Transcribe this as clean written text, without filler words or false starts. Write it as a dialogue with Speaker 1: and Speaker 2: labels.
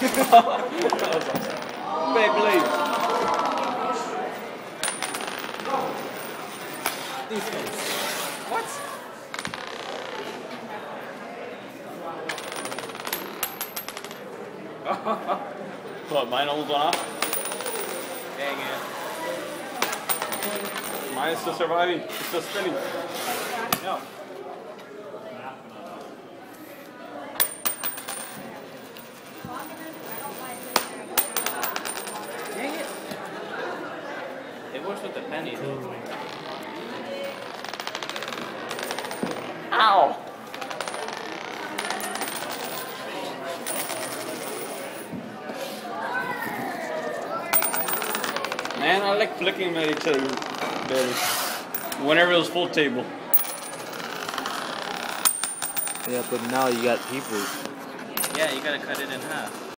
Speaker 1: That was awesome. Beyblade. Defense. What? What, mine almost went off? Dang it. Mine is still surviving. It's still spinning. No. Dang it. It works with the penny though. Ow! Man, I like flicking them at each other better. Whenever it was full table.
Speaker 2: Yeah, but now you got people.
Speaker 1: Yeah, you gotta cut it in half.